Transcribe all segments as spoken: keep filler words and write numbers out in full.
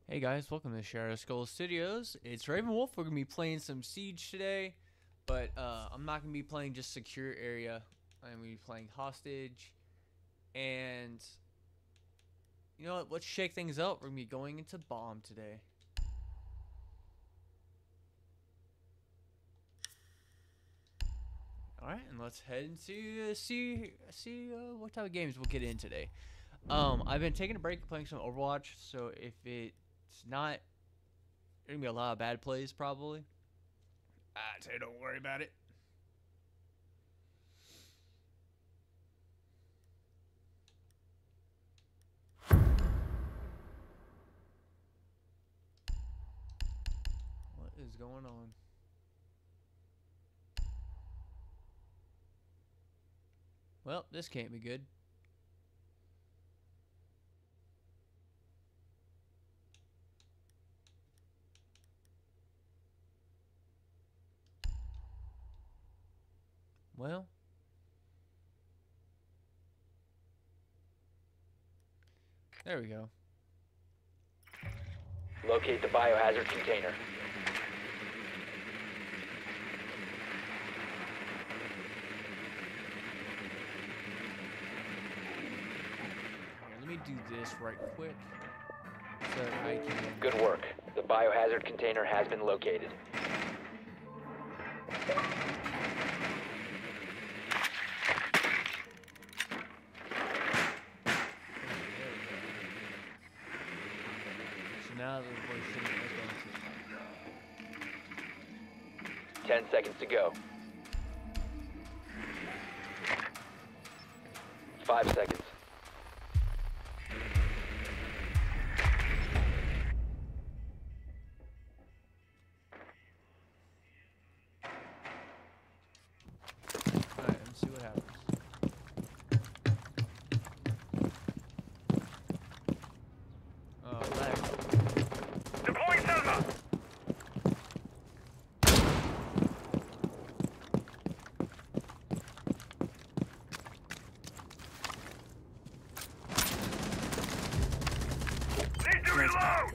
Hey guys, welcome to Shadow Skull Studios. It's Raven Wolff. We're gonna be playing some Siege today, but uh, I'm not gonna be playing just secure area. I'm gonna be playing hostage, and you know what? Let's shake things up. We're gonna be going into bomb today. All right, and let's head into uh, see see uh, what type of games we'll get in today. Um, I've been taking a break playing some Overwatch, so if it's not, there's gonna be a lot of bad plays probably. I'd say don't worry about it. What is going on? Well, this can't be good. Well, there we go. Locate the biohazard container. Here, let me do this right quick so that I can. Good work. The biohazard container has been located. So now that we're sitting there going to. Ten seconds to go. Five seconds. Alright, let's see what happens. Oh, lag. Deploying Selma! Need to reload!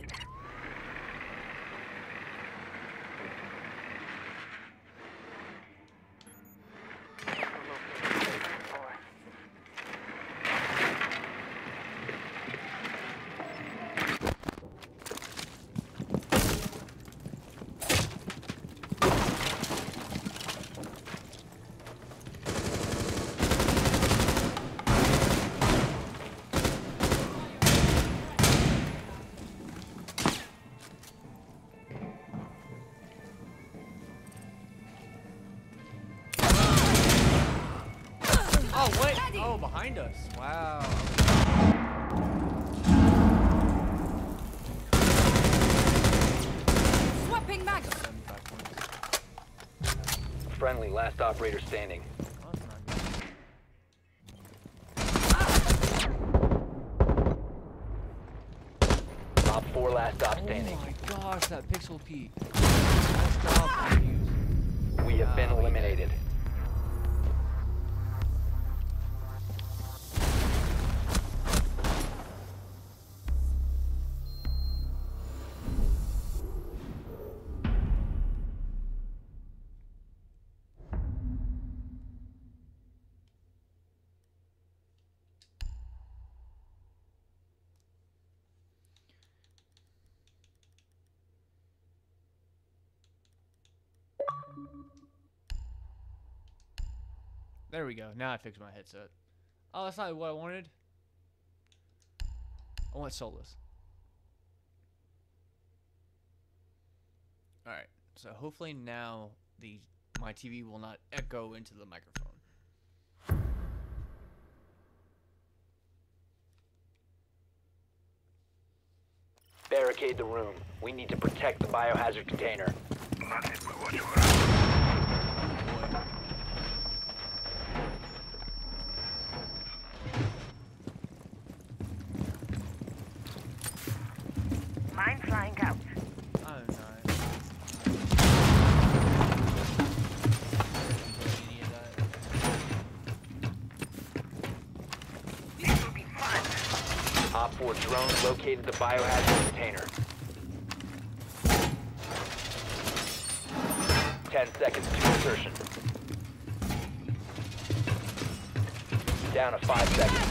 Oh, wait! Oh, behind us. Wow. Swapping mags. seventy-five points. Friendly, last operator standing. Oh, that's not good. Op four last stop Oh standing. my gosh, that pixel peak. Nice job, Matthews. We have been Wow, we eliminated. There we go. Now I fixed my headset. Oh, that's not what I wanted. I want soulless. Alright, so hopefully now the my T V will not echo into the microphone. Barricade the room. We need to protect the biohazard container. Boy. Mine flying out. Oh, nice. Any of that. This will be fun. Op four drone located the biohazard container. ten seconds to insertion. Down to five seconds.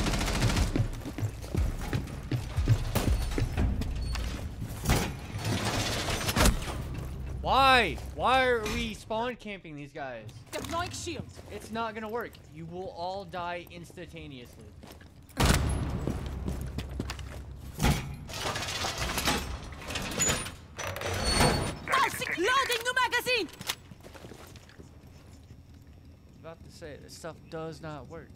Why? Why are we spawn camping these guys? Deploying shield. It's not gonna work. You will all die instantaneously. Loading new magazine. I was about to say, this stuff does not work.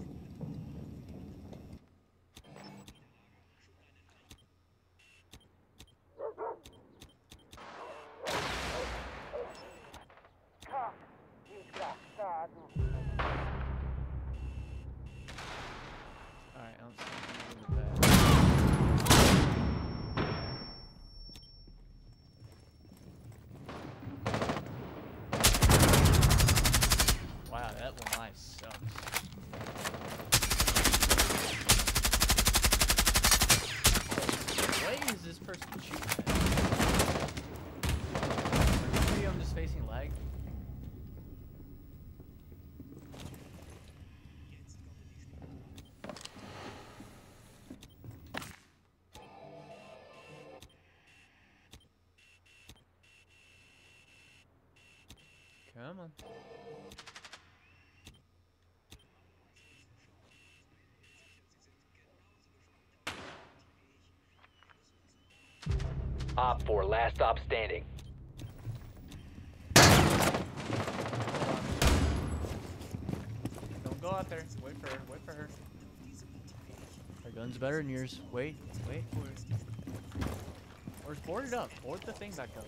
Alright, I don't see anything with that. Wow, that one I sucks. What is this person shooting at? Maybe I'm just facing lag. Come on. Op four, last stop standing. Don't go out there. Wait for her. Wait for her. Her gun's better than yours. Wait. Wait for it. Or just board it up. Board the thing back up.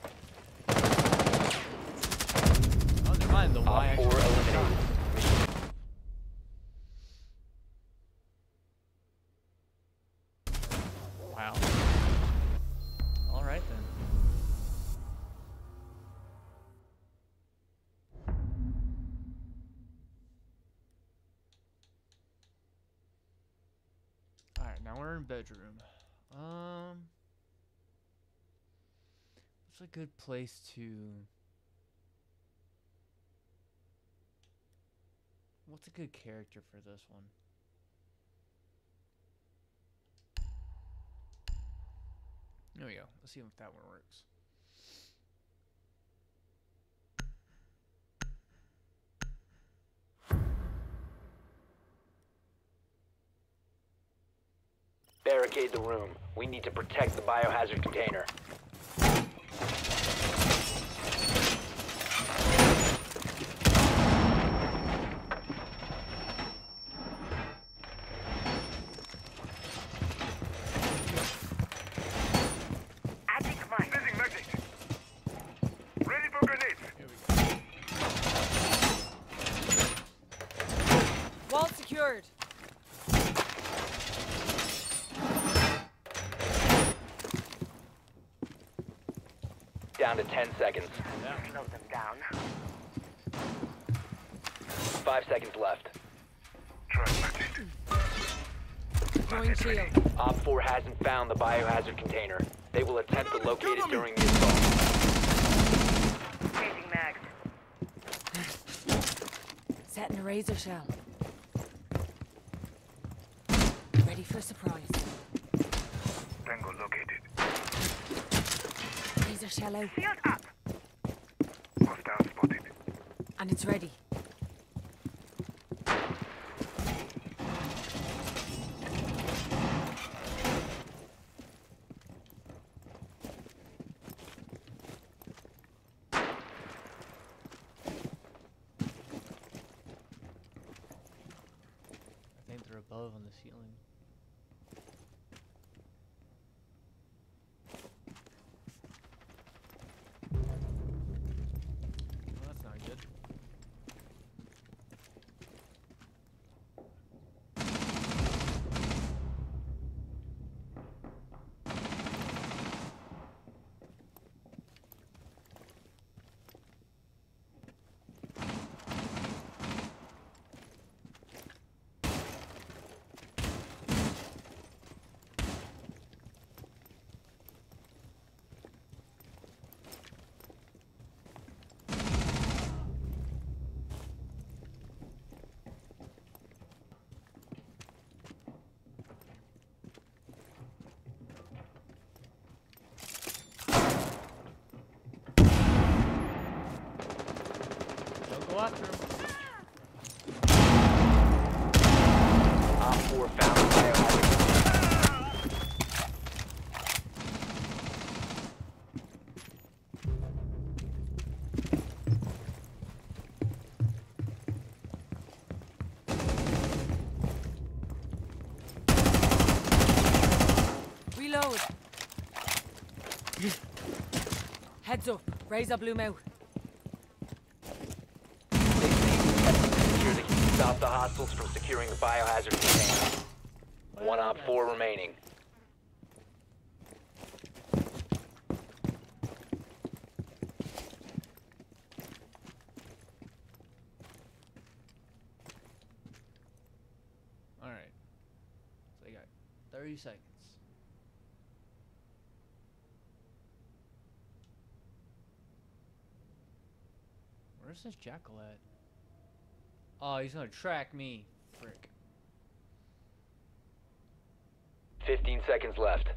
Oh, never mind. The Y Op four actually eliminated. Wow. Alright then. Alright, now we're in bedroom. Um what's a good place to What's a good character for this one? There we go. Let's see if that one works. Barricade the room. We need to protect the biohazard container. Adding mine. Sending magic. Ready for grenades. Here we go. Wall secured. Down to ten seconds. Slow them down. Five seconds left. Try magic. Deploying shield. Op four hasn't found the biohazard container. They will attempt to locate it during the assault. Changing mags. Setting a razor shell. Ready for surprise. Tango located. Razor shell out. Shield up. Hostile spotted. And it's ready. I think they're above on the ceiling. Well, that's not good. helicopter. Op four found the biohazard container. Reload. Heads up. Razor blew him out. Secure the key. Stop the hostiles from securing the biohazard container. One op four remaining. All right. So they got thirty seconds. Where's this jackal at? Oh, he's gonna track me. Frick. Fifteen seconds left.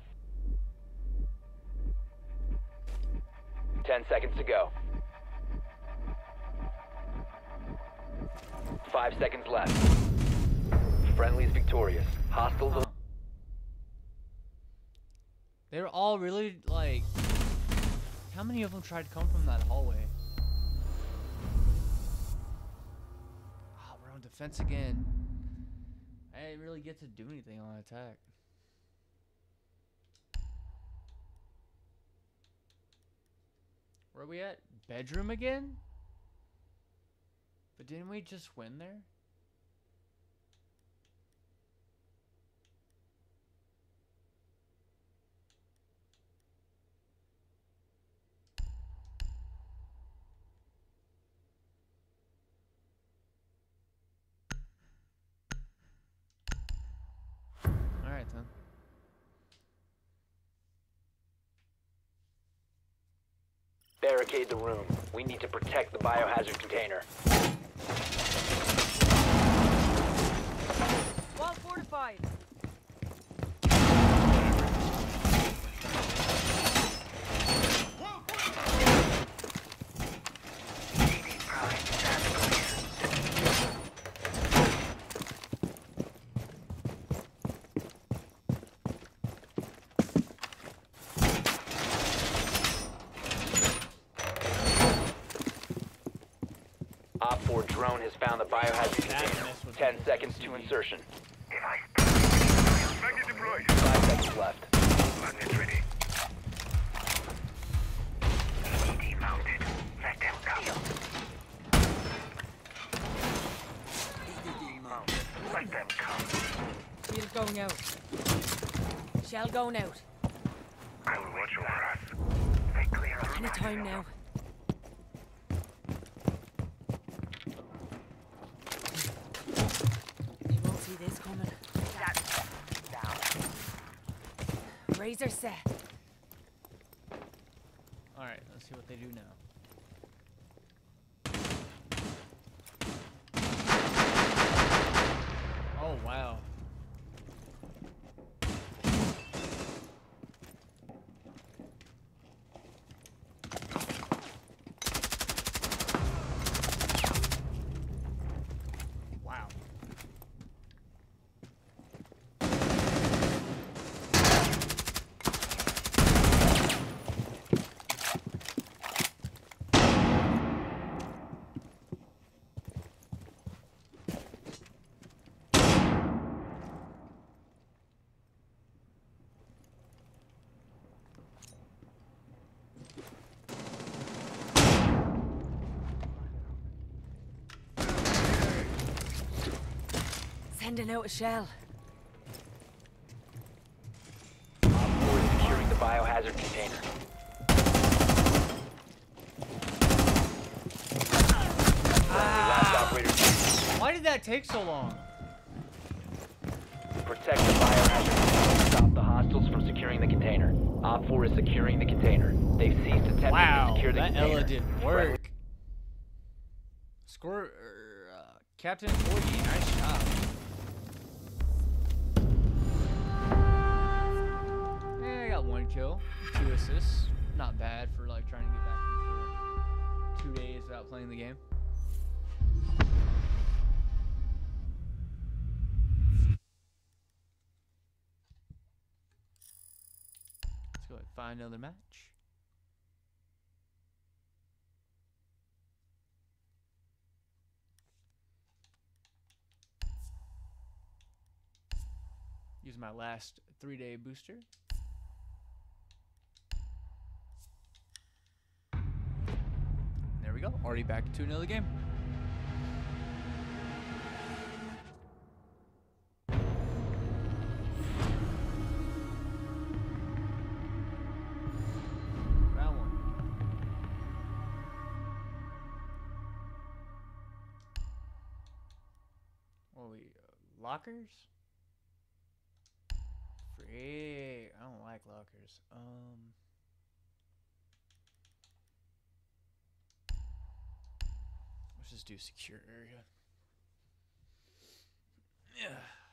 Ten seconds to go. Five seconds left. Friendly's victorious. Hostiles. Huh. They were all really like. How many of them tried to come from that hallway? Oh, we're on defense again. I didn't really get to do anything on attack. Where are we at? Bedroom again? But didn't we just win there? Alright then. Barricade the room. We need to protect the biohazard container. Wall fortified. Op four drone has found the biohazard That container. mess with Ten me. seconds to insertion. Magnet deployed. Five seconds left. Magnet ready. E D mounted. Let them come. E D mounted. Let them come. Shield going out. Shell going out. I will watch over us. They clear us. Any time now. You won't see this coming. Razor set. Alright, let's see what they do now. Oh, wow. Wow. Sending out a shell. Op four is securing the biohazard container. Friendly last operator. Why did that take so long? Protect the biohazard container. Stop the hostiles from securing the container. Op four is securing the container. They've ceased attempting Wow, to secure the that container. Ella didn't work. Score, er, uh, Captain forty, nice job. Eh, I got one kill, two assists. Not bad for like trying to get back in for two days without playing the game. go and find another match. Use my last three-day booster. There we go. Already back to another game. Round one. What are we? Uh, lockers? Freak. I don't like lockers. Um. Let's just do secure area. Yeah.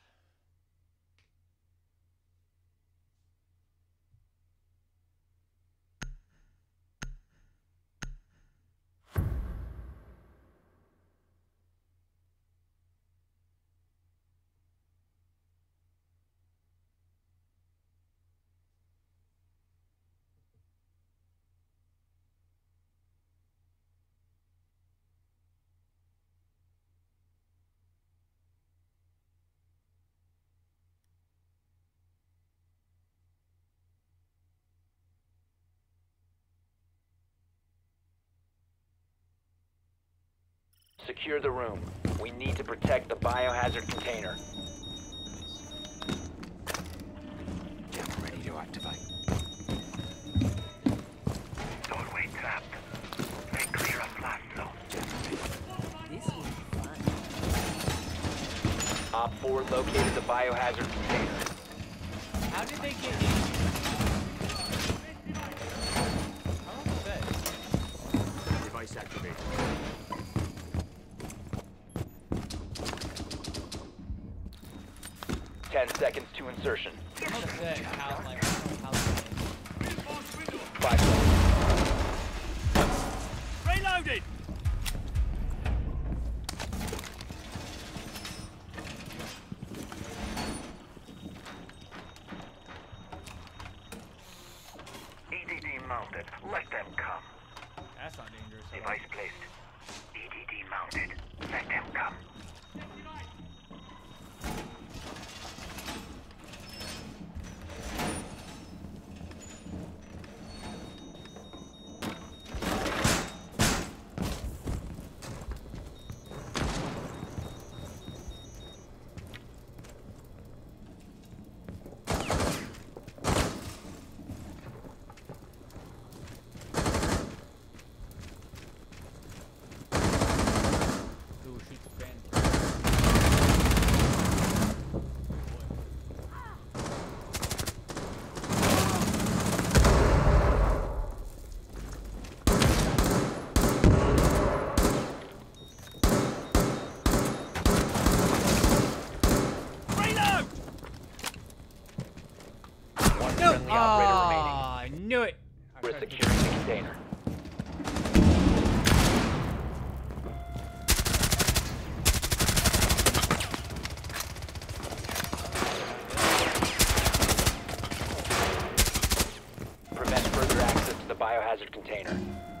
Secure the room. We need to protect the biohazard container. Jam ready to activate. Doorway trapped. They clear a blast zone. This will be fun. Op four located the biohazard container. How did they get in? How long is that? Device activated. Ten seconds to insertion. How is that? How, like, how Five seconds. Reloaded! E D D mounted. Let them come. That's not dangerous at all. Device placed. E D D mounted. Let them come. Ooh, shoot the fan. Reload! One No! friendly operator Ah, I knew it! I remaining. We're tried to- securing the container. Prevent further access to the biohazard container.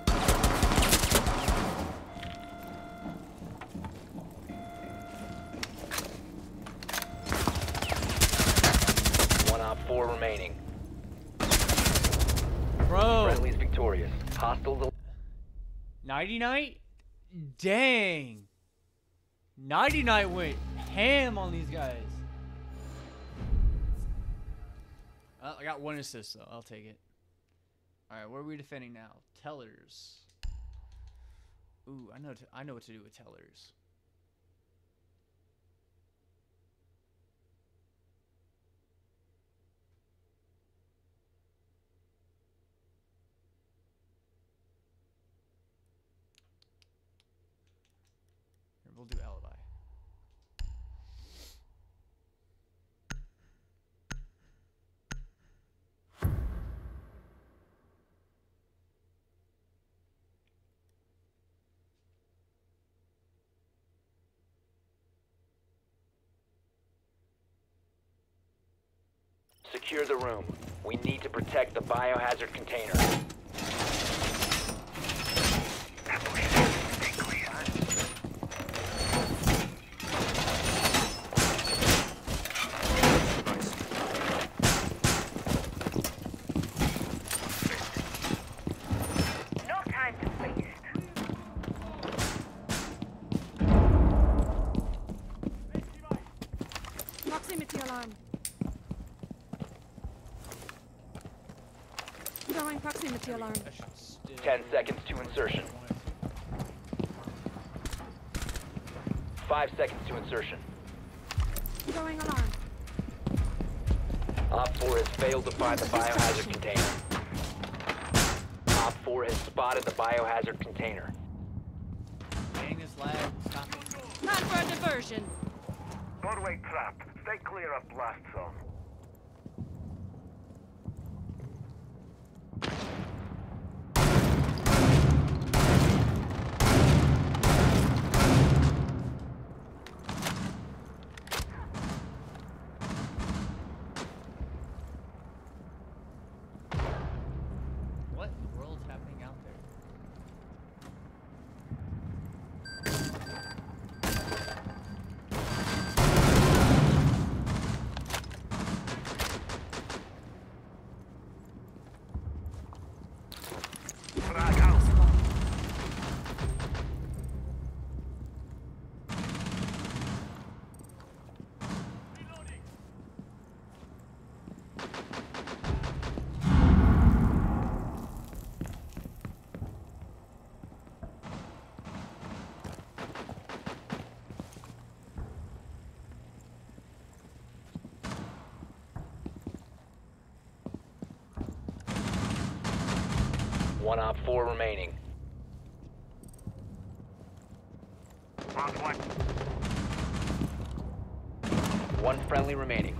One op four remaining. Bro! Friendly's victorious. Hostiles. Nighty Night? Dang! Nighty Night went ham on these guys. Uh, I got one assist though. I'll take it. Alright, what are we defending now? Tellers. Ooh, I know. T I know what to do with tellers. Here, we'll do alibi. Secure the room. We need to protect the biohazard container. Stay clear. No time to waste. Proximity alarm. Throwing proximity alarm. I should still- Ten seconds to insertion. Five seconds to insertion. Throwing alarm. Op four has failed to find the biohazard container. Op four has spotted the biohazard container. Dang this lag. Stop it. Plan for a diversion. Doorway trapped. Stay clear of blast zone. What in the world's happening out there? Frag out. One op four remaining. Round one. One friendly remaining.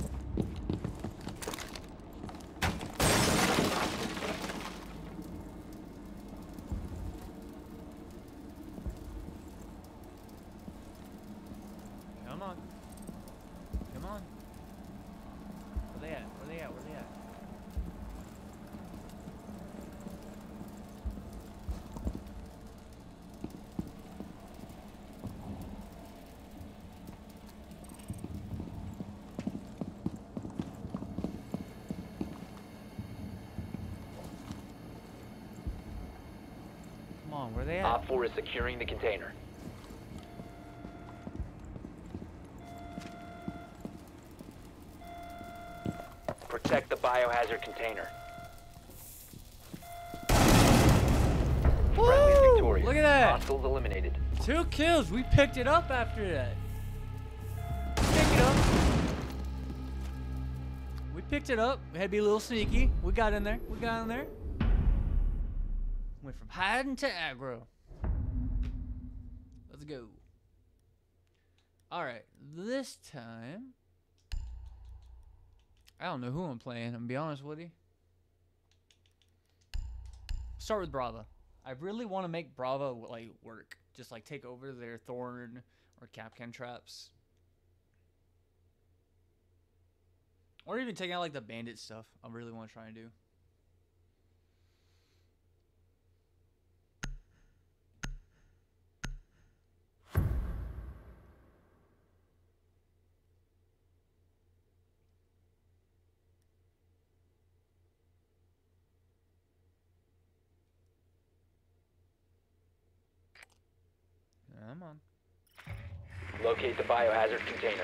Come on. Come on. Where they at? Where they at? Where they at? Come on, where they at? Op four is securing the container. Protect the biohazard container. Friendly's Woo! victorious. Look at that. Hostiles eliminated. Two kills. We picked it up after that. Pick it up. We picked it up. We had to be a little sneaky. We got in there. We got in there. Went from hiding to aggro. Let's go. All right. This time, I don't know who I'm playing. I'm gonna be honest with you. Start with Brava. I really want to make Brava like work. Just like take over their Thorn or Capcan traps. Or even take out like the bandit stuff. I really want to try and do. Come on. Locate the biohazard container.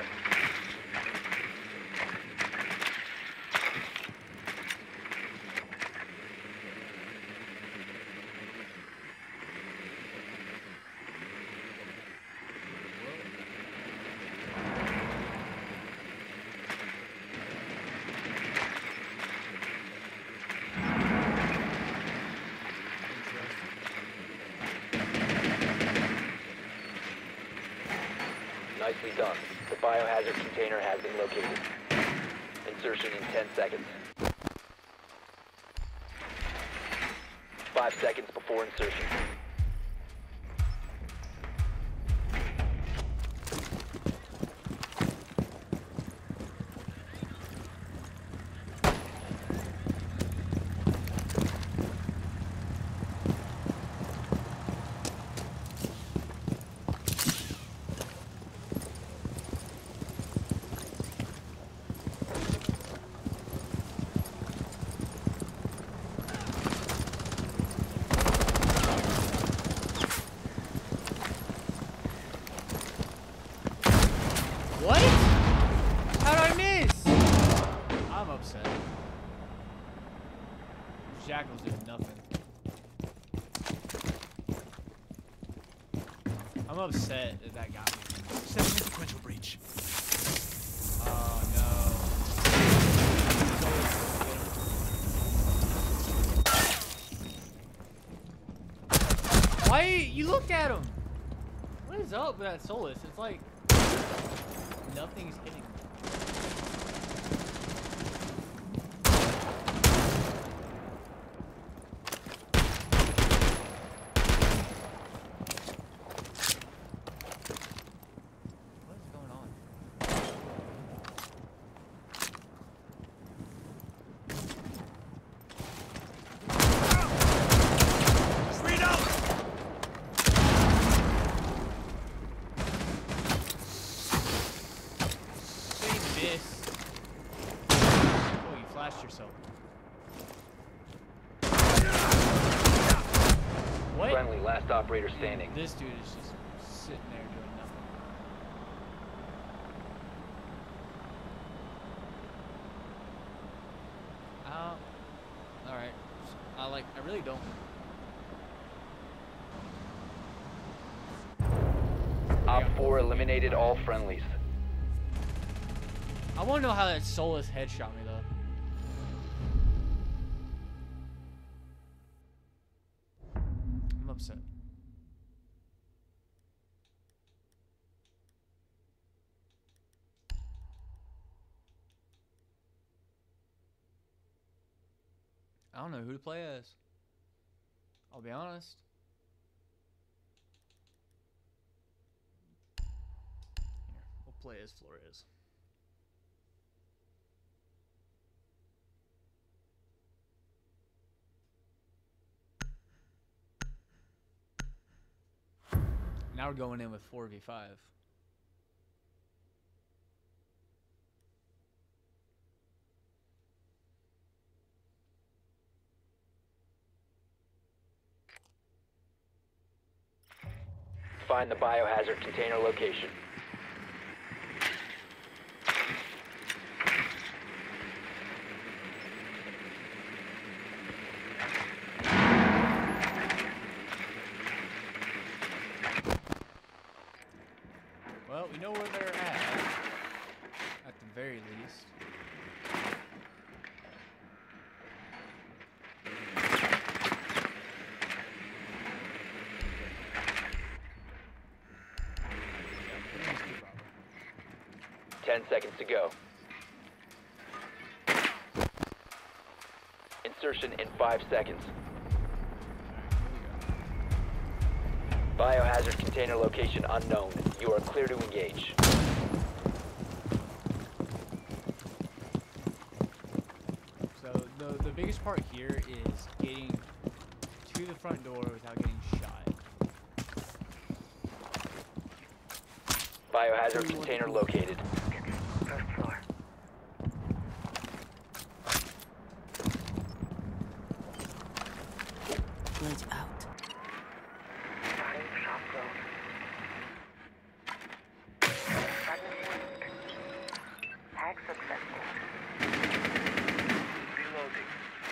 Nicely done. The biohazard container has been located. Insertion in ten seconds. Five seconds before insertion. Jackal's doing nothing. I'm upset that that got me. Setting a sequential breach. Oh no. Why you looked at him? What is up with that Solus? It's like nothing's hitting me. What is going on? Yourself. What? Friendly, last operator standing. This dude is just sitting there doing nothing. Uh, alright. I like, I really don't. Op four eliminated all friendlies. I want to know how that Solus headshot me though. I'm upset. I don't know who to play as. I'll be honest. Here, we'll play as Flores. Now we're going in with four v five. Find the biohazard container location. Well, we know where they're at, at the very least. Ten seconds to go. Insertion in five seconds. Biohazard container location unknown. You are clear to engage. So the the biggest part here is getting to the front door without getting shot. Biohazard container located. First floor. Wedge out. Five shop close. Tag successful. Reloading.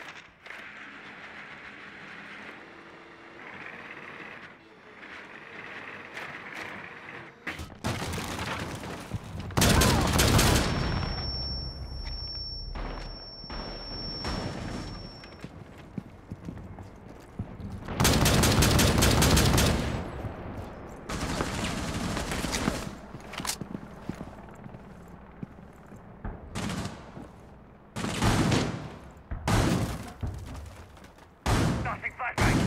Nothing flashbang.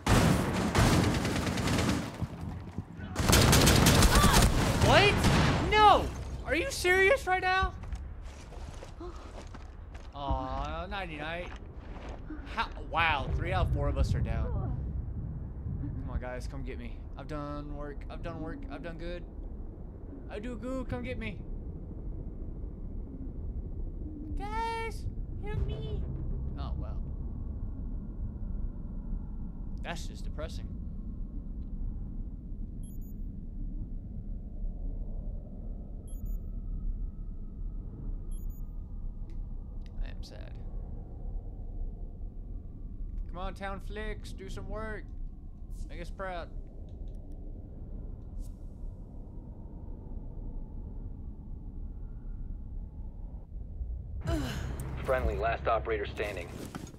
What? No! Are you serious right now? Aw, ninety-nine. How? Wow, three out of four of us are down. Come on, guys, come get me. I've done work. I've done work. I've done good. I do good. Come get me. Guys, help me. Oh, well. That's just depressing. I am sad. Come on, Town Flicks, do some work. Make us proud. Friendly, last operator standing.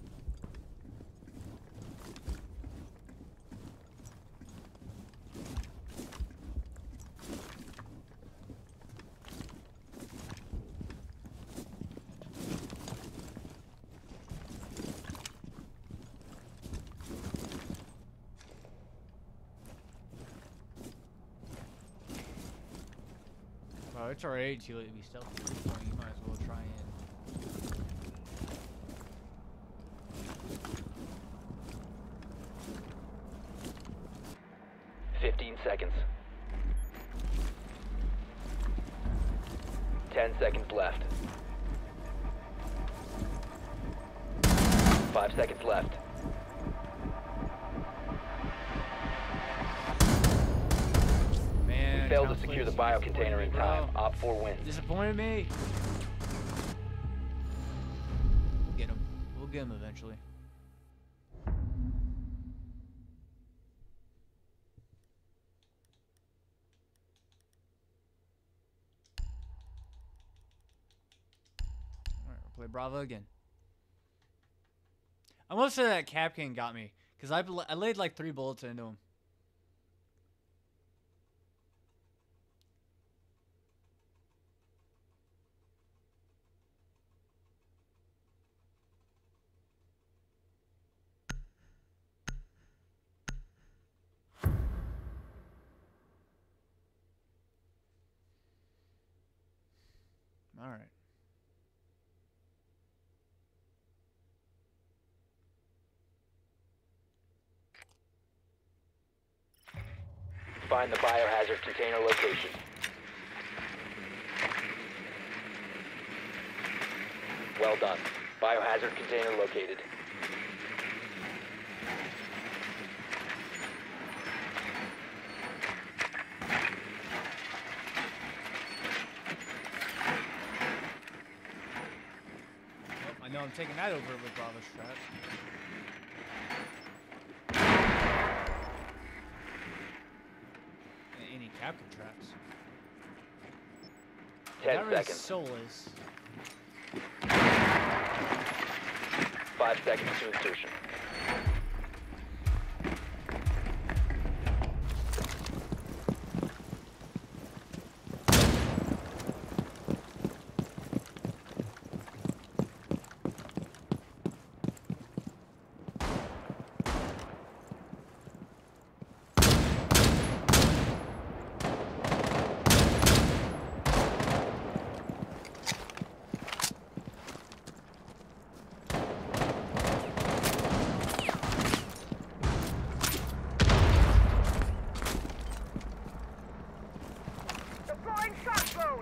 Oh, it's already too late to be stealthy. So you might as well try and. Fifteen seconds. Ten seconds left. Five seconds left. Man, Failed to Town secure the Flicks, bio you container in disappointed me, time. bro. Op four wins. Disappointed me. We'll get him. We'll get him eventually. Alright, we'll play Bravo again. I must say that Capcan got me. Because I, I laid like three bullets into him. All right. Find the biohazard container location. Well done. Biohazard container located. Oh, I know I'm taking that over with Bravo's trap. Any Captain traps. Ten That really seconds. soulless. Five seconds to insertion. Deploying shock zone.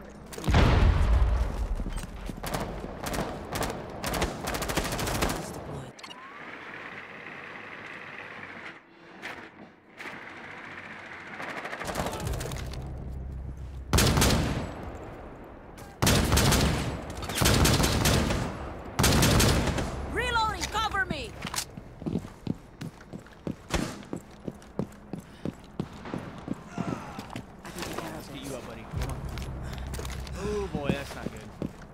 Reloading, cover me! Let's get you up, buddy. Come on. Oh boy, that's not good.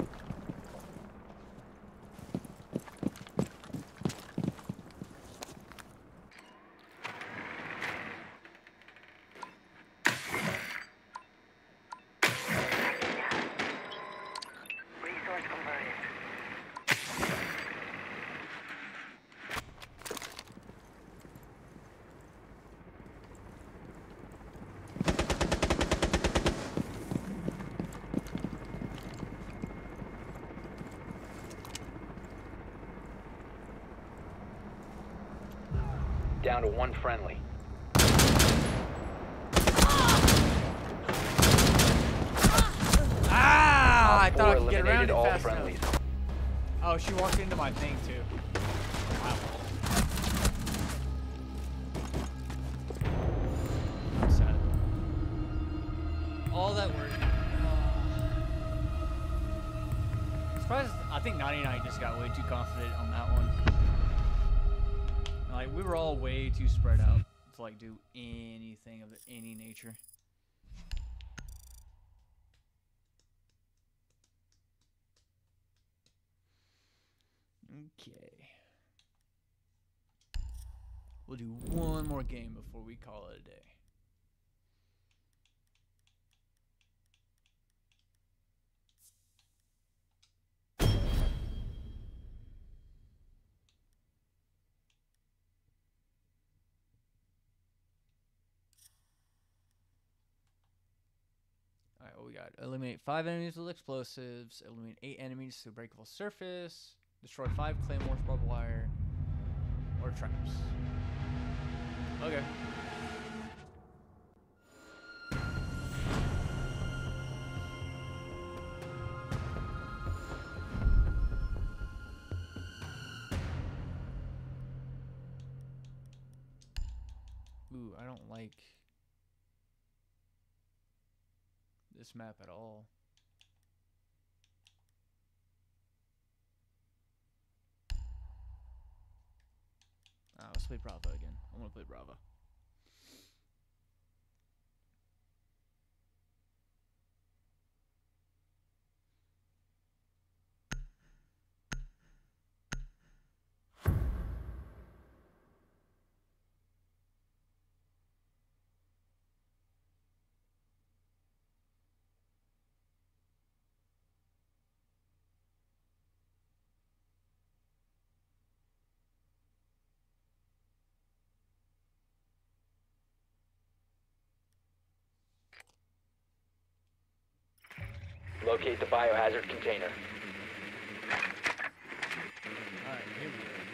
Resource converted. Down to one friendly. Ah! I Op thought I four could get around eliminated it all fast friendlies. enough. Oh, she walked into my thing too. Wow. I'm sad. All that work. Uh, surprised. I think ninety-nine just got way too confident on that one. Like, we were all way too spread out to like do anything of any nature. Okay. We'll do one more game before we call it a day. Alright, what we got? Eliminate five enemies with explosives, eliminate eight enemies to a breakable surface, destroy five claymores, barbed wire, or traps. Okay. Ooh, I don't like this map at all. Ah, let's play Bravo again. I want to play Bravo. Locate the biohazard container. Alright, here we go.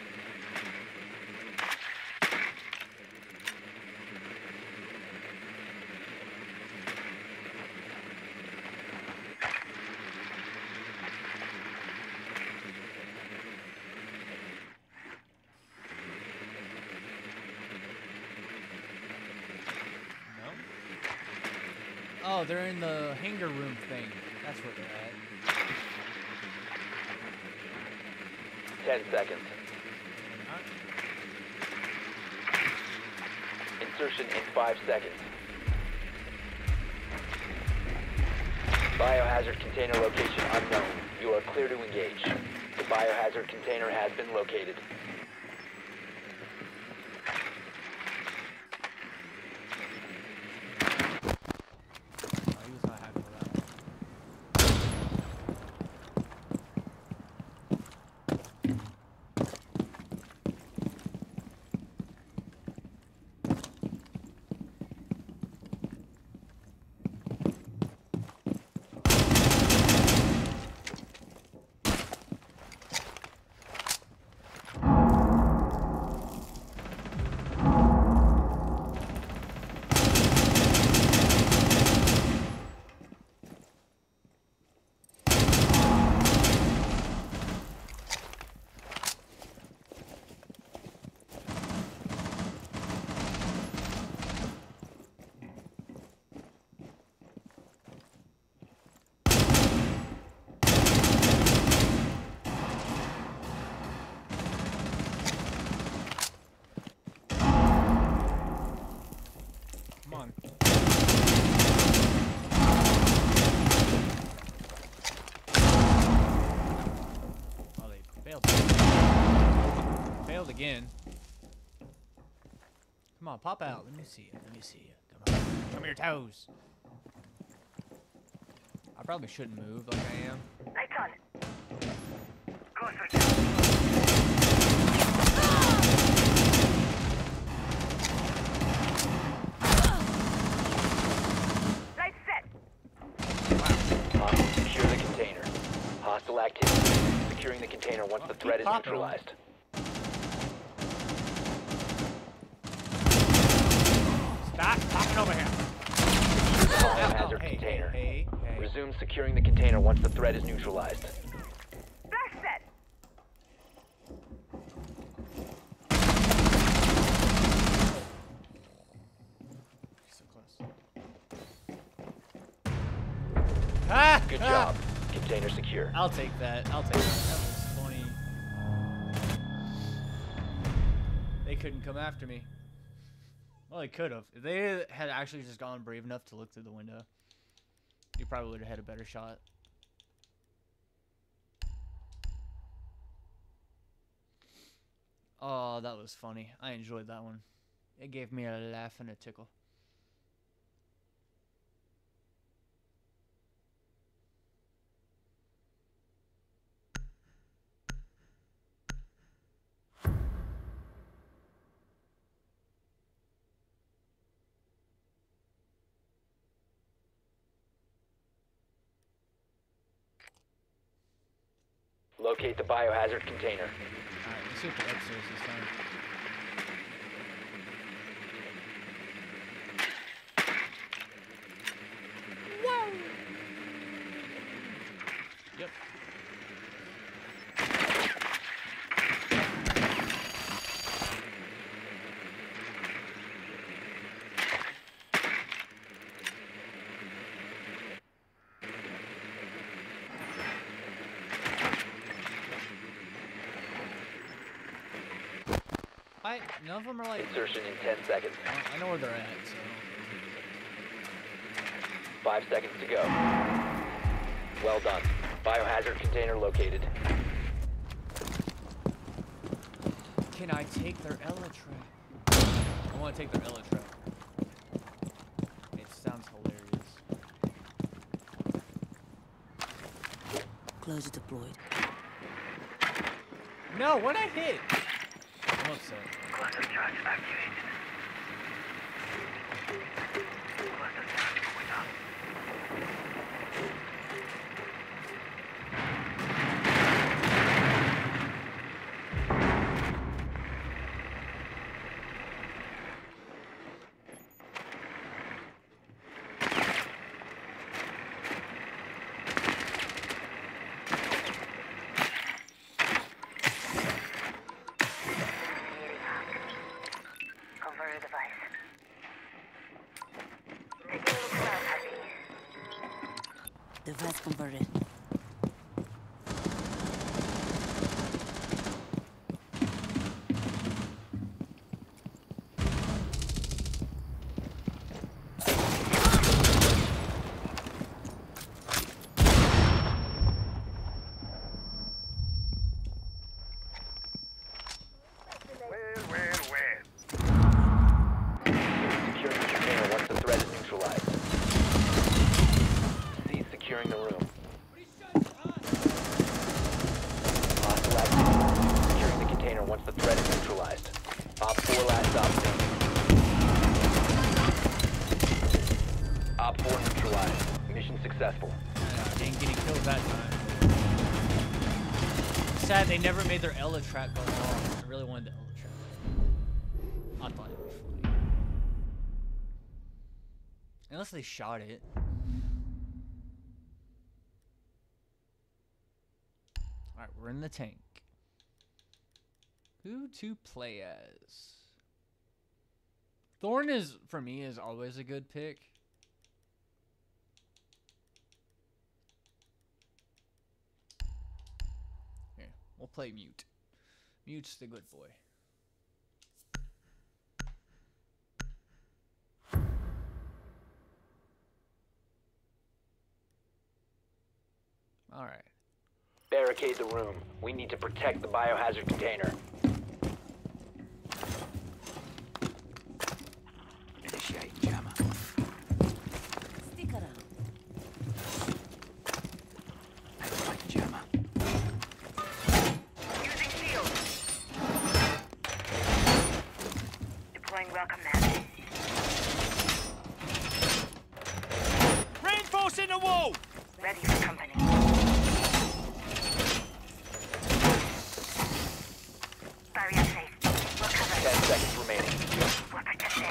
No? Oh, they're in the hangar room thing. That's where they're at. Ten seconds. Alright. Insertion in five seconds. Biohazard container location unknown. You are clear to engage. The biohazard container has been located. Oh, he was not happy with that. Come on. Oh, they failed. Failed again. Come on, pop out. Let me see you. Let me see you. Come on. Come your toes. I probably shouldn't move like I am. Lights on. Closer. Lights set. Hostile, secure the container. Hostile activity. Securing the container once Oh, the keep threat is popping 'em. neutralized. Stop popping over here. Biohazard Oh, hey, container. hey, hey, hey. Resume securing the container once the threat is neutralized. Flash set. So close. Ah! Good ah! job. Container secure. I'll take that. I'll take that. That was funny. they couldn't come after me. Well, they could have. If they had actually just gone brave enough to look through the window, you probably would have had a better shot. Oh, that was funny. I enjoyed that one. It gave me a laugh and a tickle. Locate the biohazard container. Alright, let's see what the upstairs this time. Whoa! Yep. I, none of them are like, Insertion in ten seconds. I, I know where they're at, so. Five seconds to go. Well done. Biohazard container located. Can I take their Elytra? I want to take their Elytra. It sounds hilarious. Closer deployed. No, what I hit? I'm upset. Cluster charge activated. Cluster charge going up. Converter device. Taking a look around, Happy. Device converted. Well, well, well. Securing the container once the threat is neutralized. Cease securing the room. Hostile activity. Securing the container once the threat is neutralized. Op four last stop standing. Op four neutralized. Mission successful. I ain't getting killed that time. Sad they never made their Elytra go off. I really wanted the Elytra. I thought it would be funny. Unless they shot it. Alright, we're in the tank. Who to play as? Thorn is, for me, is always a good pick. Here, we'll play Mute. Mute's the good boy. Alright. Barricade the room. We need to protect the biohazard container. Initiate jammer. Stick around. Activate jammer. Using shield. Deploying welcome mat. Reinforcing the wall! Ready for company. Barrier safe. We're covered. Ten seconds remaining. We're protected.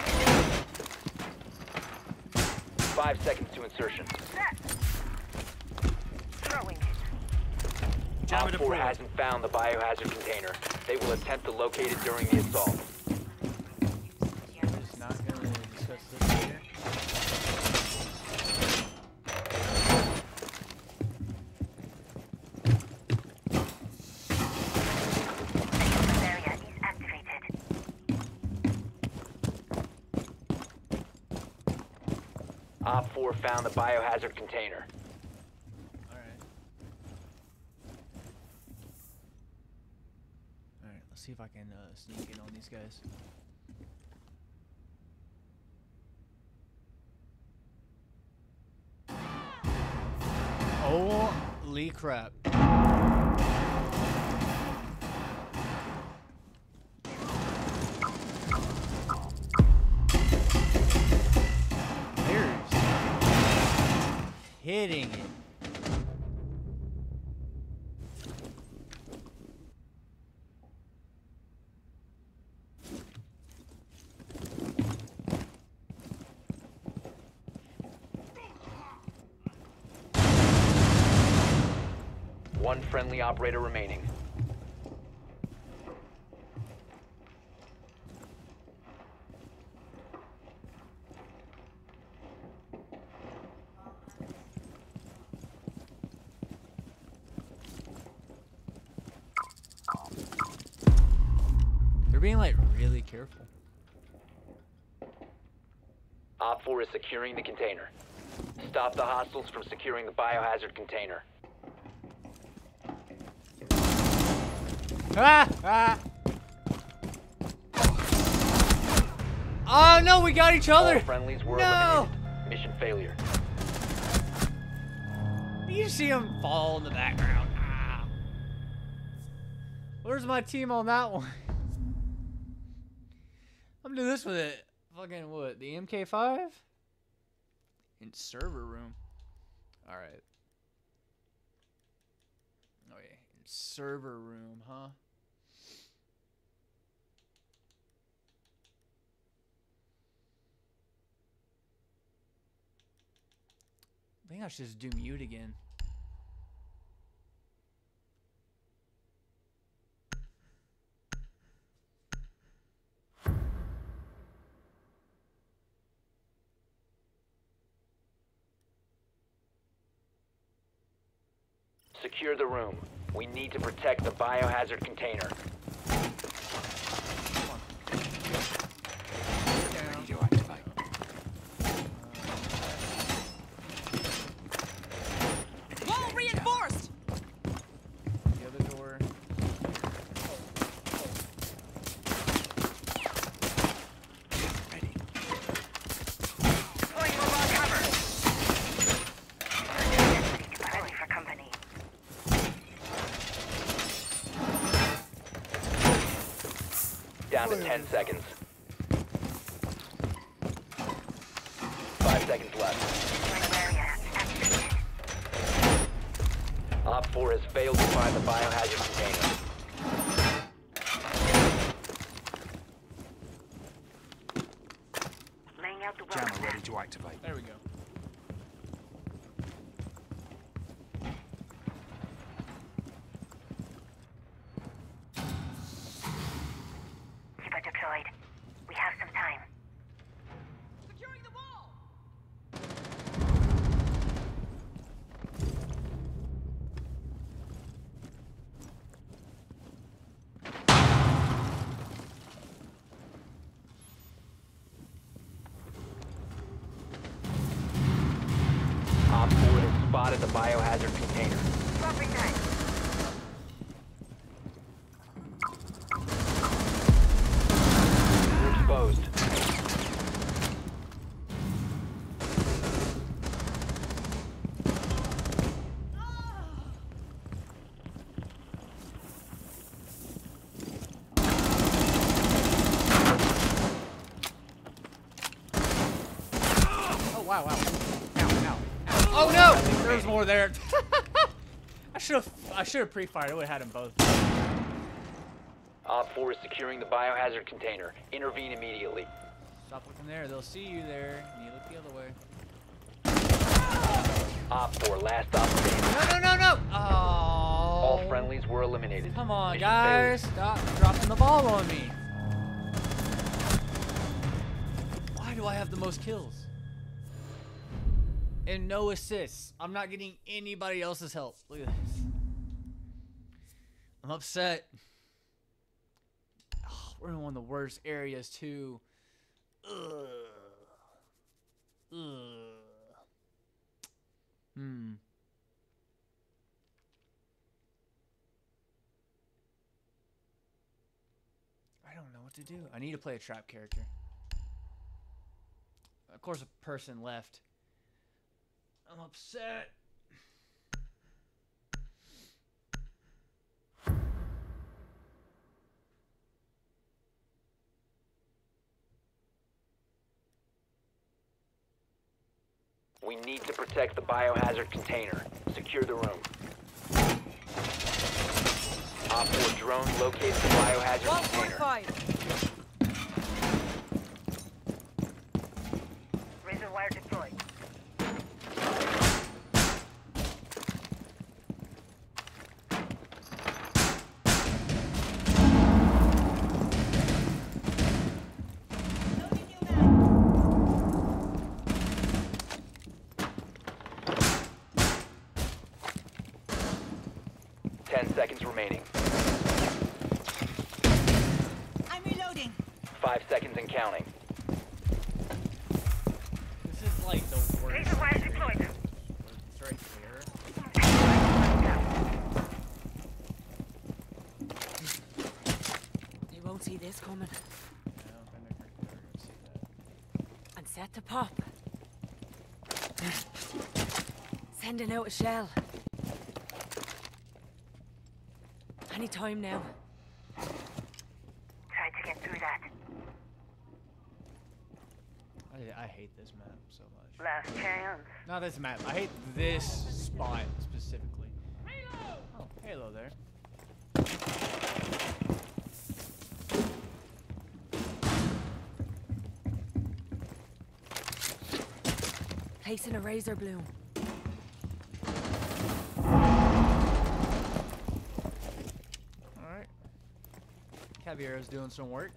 Five seconds to insertion. Set. Throwing. Jammer Op four deployed. hasn't found the biohazard container. They will attempt to locate it during the assault. We're just not gonna discuss this here. Barrier is activated. Op four found the biohazard container. Alright. Alright, let's see if I can uh, sneak in on these guys. Holy crap. There's hitting it. One friendly operator remaining. They're being like really careful. Op four is securing the container. Stop the hostiles from securing the biohazard container. Ah! Ah! Oh no, we got each other! All friendlies were No! eliminated. Mission failure. You see him fall in the background. Ah. Where's my team on that one? I'm doing this with it. Fucking what? The M K five? In server room. Alright. Oh yeah. In server room, huh? I think I should just do mute again. Secure the room. We need to protect the biohazard container. Ready to activate. Wall reinforced! The other door. Ready. Pulling mobile cover. Ready for company. Down to ten seconds. Five seconds left. Area activated. Op four has failed to find the biohazard container. Laying out the Jammer welcome ready mat. to activate. There we go. Keeper deployed. We have some time. Securing the wall! Op four has spotted the biohazard container. Dropping time. You're exposed. Oh wow, wow. Ow, ow, ow. Oh no! There was more there. I should have I should have pre-fired. I would have had them both. Op four is securing the biohazard container. Intervene immediately. Stop looking there. They'll see you there. And you look the other way. Op four, last stop standing. No, no, no, no! Oh. All friendlies were eliminated. Come on, Mission guys. failure. Stop dropping the ball on me. Why do I have the most kills? And no assists. I'm not getting anybody else's help. Look at this. I'm upset. Oh, we're in one of the worst areas, too. Ugh. Ugh. what to do. I need to play a trap character. Of course, a person left. I'm upset. We need to protect the biohazard container. Secure the room. Op four drone located the biohazard one container. forty-five. Razor wire deployed. Ten seconds remaining. I'm reloading. Five seconds and counting. This is like the worst. Razor wire stream. deployed. It's right there. You won't see this coming. I don't think they're never gonna see that. And set to pop. Sending out a shell. Any time now. Try to get through that. I, I hate this map so much. Last chance. Not this map. I hate this spot specifically. Oh, Halo there. Placing a razor bloom. Alright. Caballero's doing some work.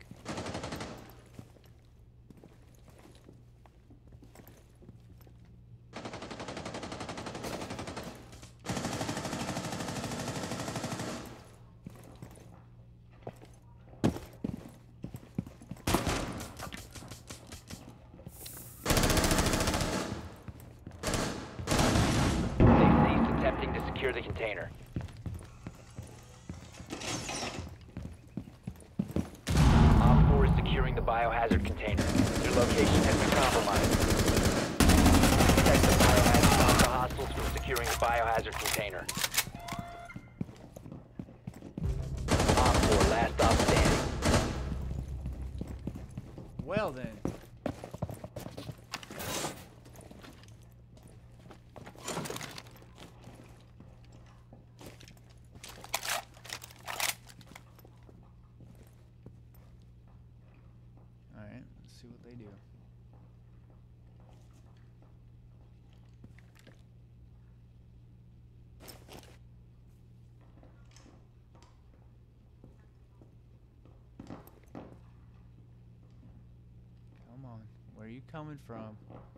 They've ceased attempting to secure the container. Op four is securing the biohazard container. Your location has been compromised. Protect the biohazard. Stop the hostiles from securing the biohazard container. Op four, last stop standing. Well then. Alright, let's see what they do. Come on, where are you coming from?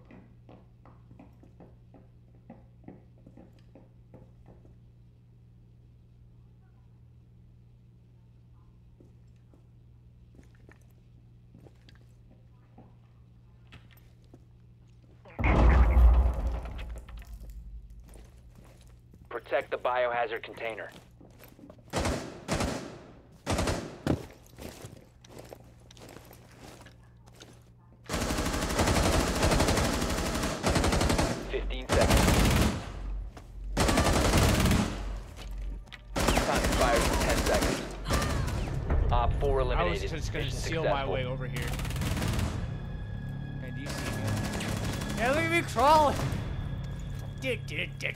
Protect the biohazard container. Fifteen seconds. Time expires in ten seconds. Op four I was eliminated. just gonna Mission seal my successful. way over here. And you see me? Yeah, look at me crawling. Dick, dick, dick.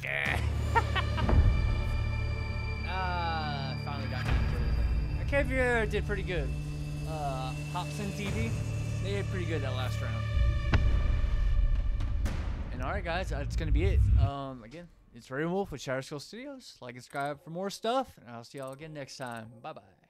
Ah, finally got me killed. I can't Caviar did pretty good. Uh, Hobson T V, they did pretty good that last round. And alright guys, that's gonna be it. Um, again, it's Raeven Wolff with Shadow Skull Studios. Like and subscribe for more stuff, and I'll see y'all again next time. Bye bye.